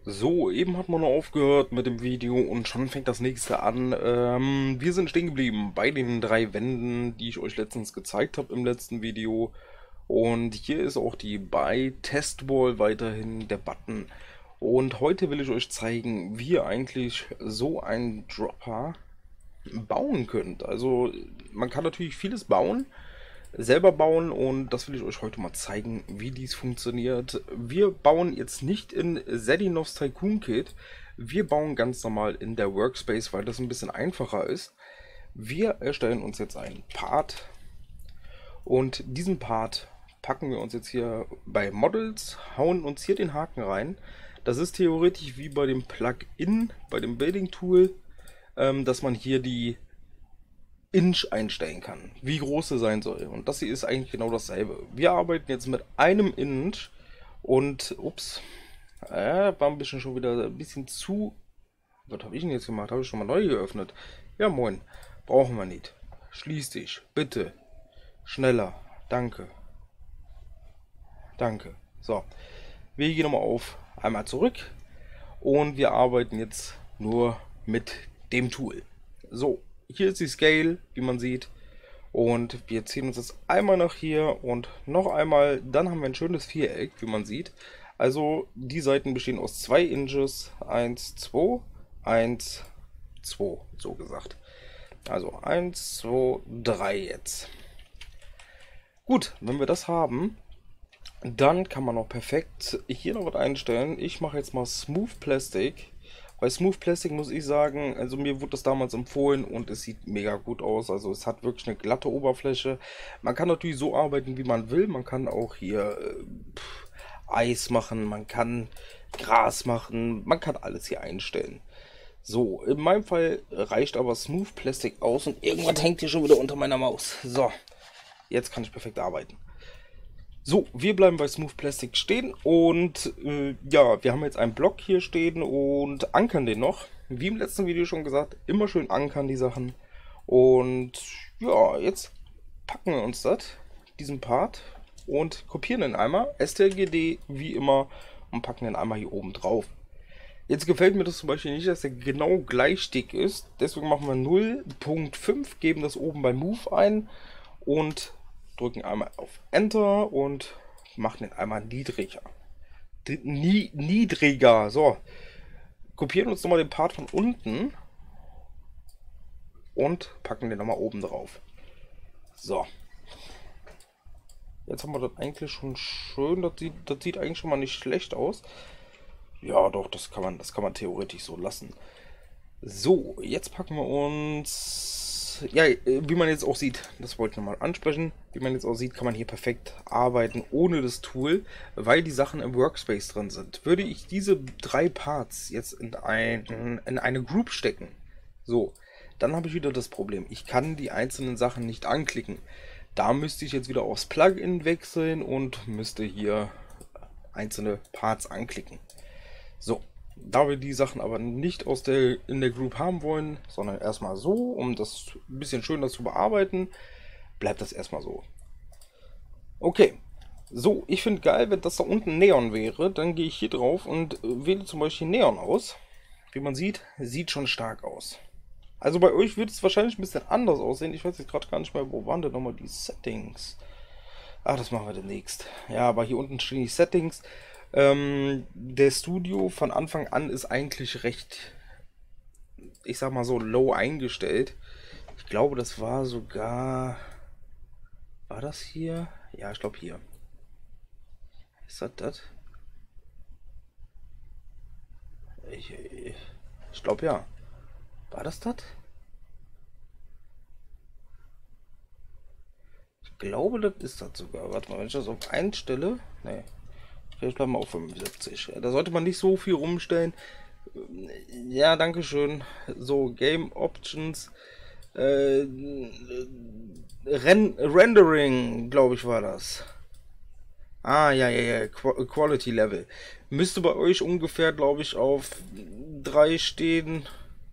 So, eben hat man noch aufgehört mit dem Video und schon fängt das nächste an. Wir sind stehen geblieben bei den drei Wänden, die ich euch letztens gezeigt habe im letzten Video. Und hier ist auch die Buy Testwall weiterhin der Button. Und heute will ich euch zeigen, wie ihr eigentlich so einen Dropper bauen könnt. Also man kann natürlich vieles bauen, selber bauen, und das will ich euch heute mal zeigen, wie dies funktioniert. Wir bauen jetzt nicht in Zedinovs Tycoon Kit, wir bauen ganz normal in der Workspace, weil das ein bisschen einfacher ist. Wir erstellen uns jetzt einen Part und diesen Part packen wir uns jetzt hier bei Models, hauen uns hier den Haken rein. Das ist theoretisch wie bei dem Plugin, bei dem Building Tool, dass man hier die Inch einstellen kann, wie groß sie sein soll. Und das hier ist eigentlich genau dasselbe. Wir arbeiten jetzt mit einem Inch und, ups, war ein bisschen schon wieder ein bisschen zu. Was habe ich denn jetzt gemacht? Habe ich schon mal neu geöffnet? Ja, moin. Brauchen wir nicht. Schließ dich, bitte. Schneller. Danke. Danke. So. Wir gehen nochmal auf einmal zurück und wir arbeiten jetzt nur mit dem Tool. So, hier ist die Scale, wie man sieht, und wir ziehen uns jetzt einmal nach hier und noch einmal, dann haben wir ein schönes Viereck, wie man sieht. Also die Seiten bestehen aus 2 Inches, 1, 2, 1, 2, so gesagt. Also 1, 2, 3 jetzt. Gut, wenn wir das haben, dann kann man auch perfekt hier noch was einstellen. Ich mache jetzt mal Smooth Plastic. Bei Smooth Plastic muss ich sagen, also mir wurde das damals empfohlen und es sieht mega gut aus. Also es hat wirklich eine glatte Oberfläche. Man kann natürlich so arbeiten, wie man will. Man kann auch hier Eis machen, man kann Gras machen, man kann alles hier einstellen. So, in meinem Fall reicht aber Smooth Plastic aus und irgendwas hängt hier schon wieder unter meiner Maus. So, jetzt kann ich perfekt arbeiten. So, wir bleiben bei Smooth Plastic stehen und ja, wir haben jetzt einen Block hier stehen und ankern den noch. Wie im letzten Video schon gesagt, immer schön ankern die Sachen. Und ja, jetzt packen wir uns diesen Part und kopieren den einmal, strgd wie immer, und packen den einmal hier oben drauf. Jetzt gefällt mir das zum Beispiel nicht, dass der genau gleich dick ist. Deswegen machen wir 0.5, geben das oben bei Move ein und drücken einmal auf Enter und machen den einmal niedriger. Niedriger. So. Kopieren uns nochmal den Part von unten und packen den nochmal oben drauf. So. Jetzt haben wir das eigentlich schon schön. Das sieht eigentlich schon mal nicht schlecht aus. Ja, doch, das kann man theoretisch so lassen. So, jetzt packen wir uns, ja, wie man jetzt auch sieht, das wollte ich nochmal ansprechen, wie man jetzt auch sieht, kann man hier perfekt arbeiten ohne das Tool, weil die Sachen im Workspace drin sind. Würde ich diese 3 Parts jetzt in eine Group stecken, so, dann habe ich wieder das Problem, ich kann die einzelnen Sachen nicht anklicken. Da müsste ich jetzt wieder aufs Plugin wechseln und müsste hier einzelne Parts anklicken. So, da wir die Sachen aber nicht in der Group haben wollen, sondern erstmal so, um das ein bisschen schöner zu bearbeiten, bleibt das erstmal so. Okay, so, ich finde geil, wenn das da unten Neon wäre, dann gehe ich hier drauf und wähle zum Beispiel Neon aus. Wie man sieht, sieht schon stark aus. Also bei euch wird es wahrscheinlich ein bisschen anders aussehen. Ich weiß jetzt gerade gar nicht mehr, wo waren denn nochmal die Settings? Ach, das machen wir demnächst. Ja, aber hier unten stehen die Settings. Der Studio von Anfang an ist eigentlich recht, ich sag mal so, low eingestellt. Ich glaube, das war sogar, war das hier? Ja, ich glaube hier. Ist das das? Ich glaube ja. War das das? Ich glaube, das ist das sogar. Warte mal, wenn ich das auf einstelle. Nee. Ich bleibe mal auf 75. Da sollte man nicht so viel rumstellen. Ja, danke schön. So, Game Options. Rendering, glaube ich, war das. Ah, ja, ja, ja. Quality Level. Müsste bei euch ungefähr, glaube ich, auf 3 stehen.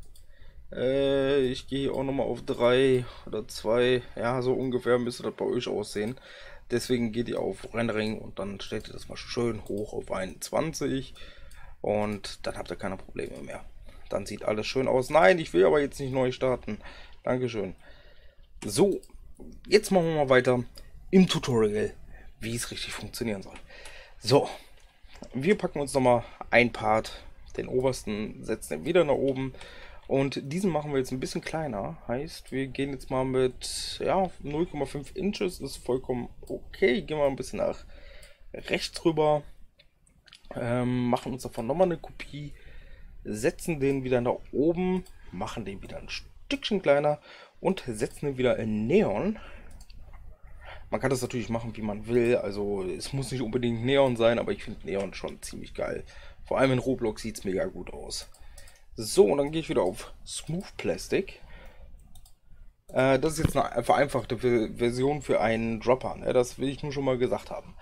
Ich gehe auch nochmal auf 3 oder 2. Ja, so ungefähr müsste das bei euch aussehen. Deswegen geht ihr auf Rendering und dann stellt ihr das mal schön hoch auf 21. Und dann habt ihr keine Probleme mehr. Dann sieht alles schön aus. Nein, ich will aber jetzt nicht neu starten. Dankeschön. So, jetzt machen wir mal weiter im Tutorial, wie es richtig funktionieren soll. So, wir packen uns nochmal ein Part, den obersten, setzen den wieder nach oben. Und diesen machen wir jetzt ein bisschen kleiner. Heißt, wir gehen jetzt mal mit 0,5 Inches, ist vollkommen okay. Gehen wir ein bisschen nach rechts rüber. Machen uns davon nochmal eine Kopie. Setzen den wieder nach oben. Machen den wieder ein Stückchen kleiner. Und setzen den wieder in Neon. Man kann das natürlich machen, wie man will. Also es muss nicht unbedingt Neon sein, aber ich finde Neon schon ziemlich geil. Vor allem in Roblox sieht es mega gut aus. So, und dann gehe ich wieder auf Smooth Plastic. Das ist jetzt eine vereinfachte Version für einen Dropper. Ne? Das will ich nur schon mal gesagt haben.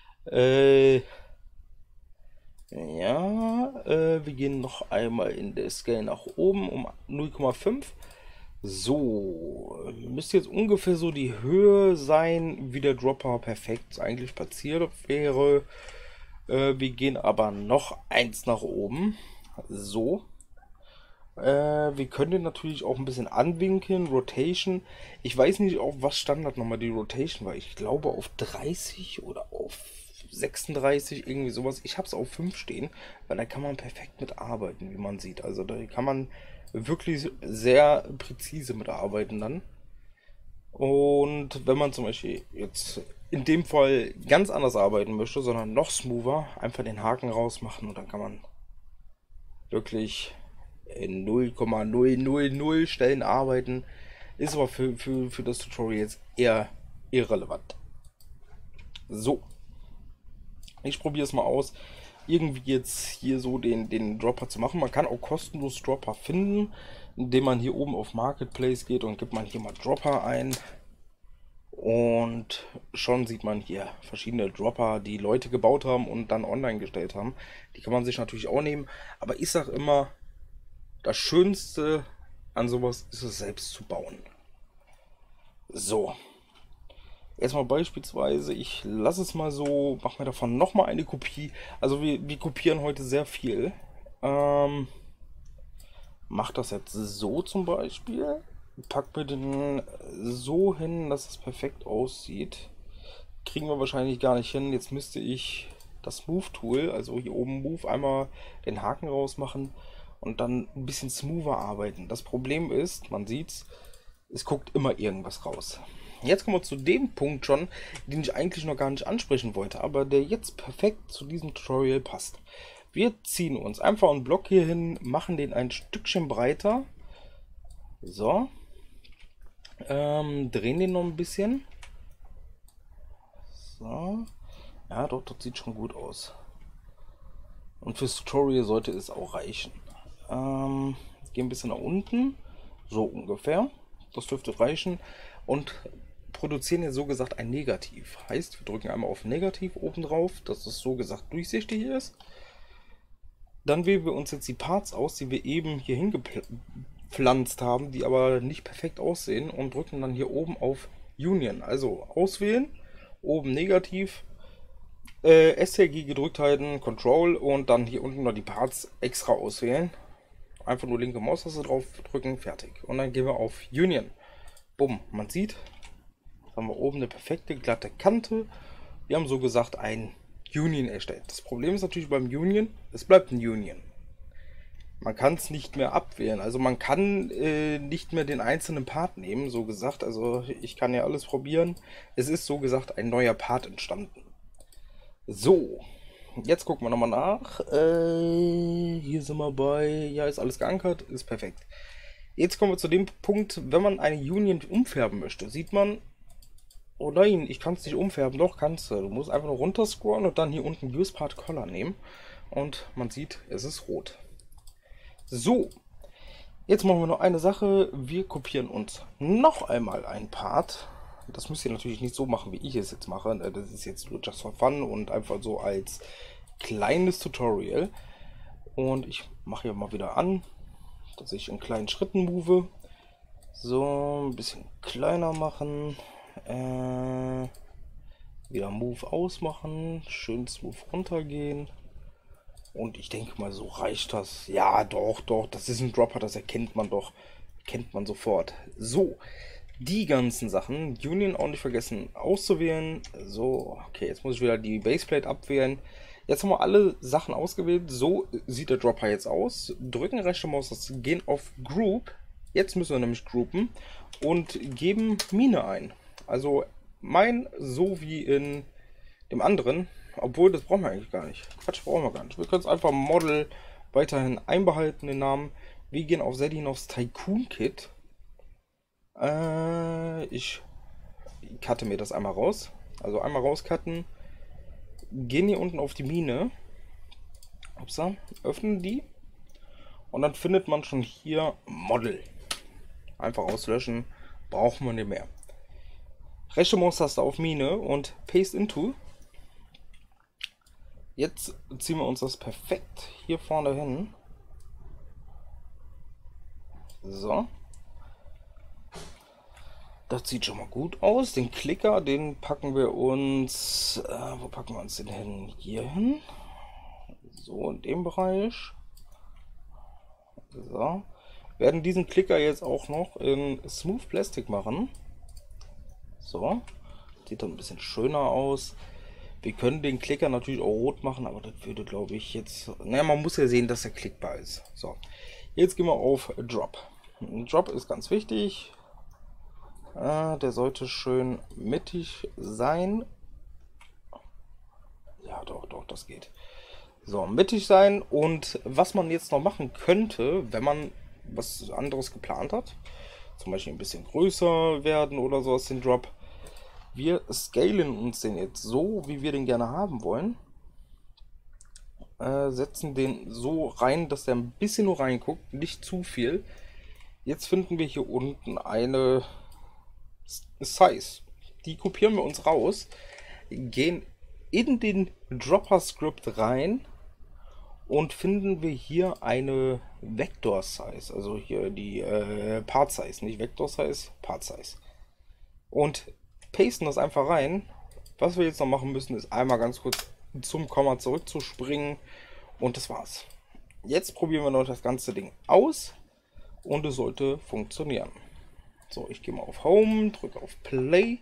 Wir gehen noch einmal in der Scale nach oben um 0,5. So, müsste jetzt ungefähr so die Höhe sein, wie der Dropper perfekt eigentlich platziert wäre. Wir gehen aber noch eins nach oben. So. Wir können den natürlich auch ein bisschen anwinkeln, Rotation. Ich weiß nicht, auf was Standard nochmal die Rotation war. Ich glaube auf 30 oder auf 36, irgendwie sowas. Ich habe es auf 5 stehen, weil da kann man perfekt mit arbeiten, wie man sieht. Also da kann man wirklich sehr präzise mit arbeiten dann. Und wenn man zum Beispiel jetzt in dem Fall ganz anders arbeiten möchte, sondern noch smoother, einfach den Haken rausmachen und dann kann man wirklich in 0,000 Stellen arbeiten. Ist aber für das Tutorial jetzt eher irrelevant. So. Ich probiere es mal aus, irgendwie jetzt hier so den Dropper zu machen. Man kann auch kostenlos Dropper finden, indem man hier oben auf Marketplace geht und gibt man hier mal Dropper ein. Und schon sieht man hier verschiedene Dropper, die Leute gebaut haben und dann online gestellt haben. Die kann man sich natürlich auch nehmen. Aber ich sage immer, das Schönste an sowas ist es selbst zu bauen. So. Erstmal beispielsweise, ich lasse es mal so, mache mir davon nochmal eine Kopie. Also wir kopieren heute sehr viel. Mach das jetzt so zum Beispiel. Pack mir den so hin, dass es perfekt aussieht. Kriegen wir wahrscheinlich gar nicht hin. Jetzt müsste ich das Move-Tool, also hier oben Move, einmal den Haken rausmachen und dann ein bisschen smoother arbeiten. Das Problem ist, man sieht's, es guckt immer irgendwas raus. Jetzt kommen wir zu dem Punkt schon, den ich eigentlich noch gar nicht ansprechen wollte, aber der jetzt perfekt zu diesem Tutorial passt. Wir ziehen uns einfach einen Block hier hin, machen den ein Stückchen breiter. So. Drehen den noch ein bisschen. So. Ja, doch, das sieht schon gut aus. Und fürs Tutorial sollte es auch reichen. Jetzt gehen ein bisschen nach unten. So ungefähr. Das dürfte reichen. Und produzieren jetzt so gesagt ein Negativ. Heißt, wir drücken einmal auf Negativ oben drauf, dass es so gesagt durchsichtig ist. Dann wählen wir uns jetzt die Parts aus, die wir eben hier hingepflanzt haben, die aber nicht perfekt aussehen und drücken dann hier oben auf Union. Also auswählen, oben Negativ, STRG gedrückt halten, Control und dann hier unten noch die Parts extra auswählen. Einfach nur linke Maustaste drauf drücken, fertig. Und dann gehen wir auf Union. Bumm, man sieht, haben wir oben eine perfekte glatte Kante. Wir haben so gesagt ein Union erstellt. Das Problem ist natürlich beim Union, es bleibt ein Union. Man kann es nicht mehr abwählen. Also man kann nicht mehr den einzelnen Part nehmen, so gesagt. Also ich kann ja alles probieren. Es ist so gesagt ein neuer Part entstanden. So, jetzt gucken wir nochmal nach. Hier sind wir bei, ja, ist alles geankert, ist perfekt. Jetzt kommen wir zu dem Punkt, wenn man eine Union umfärben möchte, sieht man, oh nein, ich kann es nicht umfärben. Doch, kannst du. Du musst einfach nur runter scrollen und dann hier unten Use Part Color nehmen. Und man sieht, es ist rot. So, jetzt machen wir noch eine Sache. Wir kopieren uns noch einmal ein Part. Das müsst ihr natürlich nicht so machen, wie ich es jetzt mache. Das ist jetzt nur just for fun und einfach so als kleines Tutorial. Und ich mache hier mal wieder an, dass ich in kleinen Schritten move. So, ein bisschen kleiner machen. Wieder Move ausmachen. Schön smooth runtergehen. Und ich denke mal, so reicht das. Ja, doch, doch, das ist ein Dropper, das erkennt man doch. Kennt man sofort. So, die ganzen Sachen. Union auch nicht vergessen auszuwählen. So, okay, jetzt muss ich wieder die Baseplate abwählen. Jetzt haben wir alle Sachen ausgewählt. So sieht der Dropper jetzt aus. Drücken rechte Maustaste, gehen auf Group. Jetzt müssen wir nämlich groupen und geben Mine ein. Also mein so wie in dem anderen. Obwohl, das brauchen wir eigentlich gar nicht. Quatsch, brauchen wir gar nicht. Wir können es einfach Model weiterhin einbehalten, den Namen. Wir gehen auf Zedinovs Tycoon Kit. Ich cutte mir das einmal raus. Also einmal rauscutten. Gehen hier unten auf die Mine. Upsa, öffnen die. Und dann findet man schon hier Model. Einfach auslöschen. Brauchen wir nicht mehr. Rechte Maustaste auf Mine und Paste into. Jetzt ziehen wir uns das perfekt hier vorne hin. So. Das sieht schon mal gut aus. Den Klicker, den packen wir uns... wo packen wir uns den hin? Hier hin. So, in dem Bereich. So. Wir werden diesen Klicker jetzt auch noch in Smooth Plastic machen. So. Sieht dann ein bisschen schöner aus. Wir können den Klicker natürlich auch rot machen, aber das würde, glaube ich, jetzt... Naja, man muss ja sehen, dass er klickbar ist. So, jetzt gehen wir auf Drop. Drop ist ganz wichtig. Der sollte schön mittig sein. Ja, doch, doch, das geht. So, mittig sein. Und was man jetzt noch machen könnte, wenn man was anderes geplant hat, zum Beispiel ein bisschen größer werden oder sowas, den Drop. Wir scalen uns den jetzt so, wie wir den gerne haben wollen. Setzen den so rein, dass der ein bisschen nur reinguckt, nicht zu viel. Jetzt finden wir hier unten eine Size. Die kopieren wir uns raus, gehen in den Dropper Script rein und finden wir hier eine Vector Size. Also hier die Part Size, nicht Vector Size, Part Size. Und pasten das einfach rein. Was wir jetzt noch machen müssen, ist einmal ganz kurz zum Komma zurückzuspringen und das war's. Jetzt probieren wir noch das ganze Ding aus und es sollte funktionieren. So, ich gehe mal auf Home, drücke auf Play.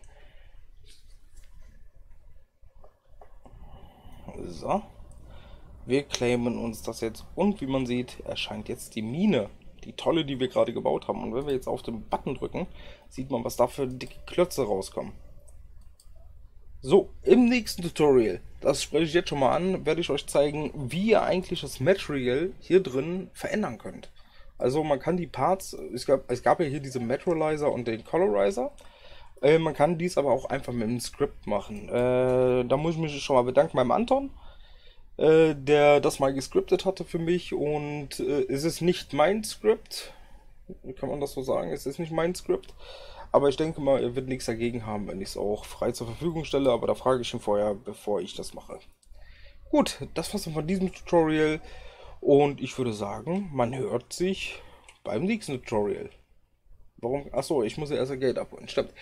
So, wir claimen uns das jetzt und wie man sieht, erscheint jetzt die Mine. Die tolle, die wir gerade gebaut haben. Und wenn wir jetzt auf den Button drücken, sieht man, was da für dicke Klötze rauskommen. So, im nächsten Tutorial, das spreche ich jetzt schon mal an, werde ich euch zeigen, wie ihr eigentlich das Material hier drin verändern könnt. Also man kann die Parts, es gab ja hier diese Materializer und den Colorizer. Man kann dies aber auch einfach mit dem Script machen. Da muss ich mich schon mal bedanken beim Anton, der das mal gescriptet hatte für mich, und es ist nicht mein Script, kann man das so sagen, es ist nicht mein Script, aber ich denke mal, er wird nichts dagegen haben, wenn ich es auch frei zur Verfügung stelle, aber da frage ich ihn vorher, bevor ich das mache. Gut, das war's von diesem Tutorial und ich würde sagen, man hört sich beim nächsten Tutorial. Warum? Achso, ich muss ja erst ein Geld abholen, stimmt.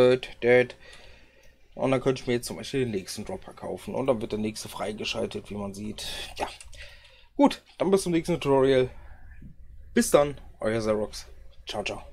Und dann könnte ich mir jetzt zum Beispiel den nächsten Dropper kaufen. Und dann wird der nächste freigeschaltet, wie man sieht. Ja. Gut, dann bis zum nächsten Tutorial. Bis dann, euer Xerox. Ciao, ciao.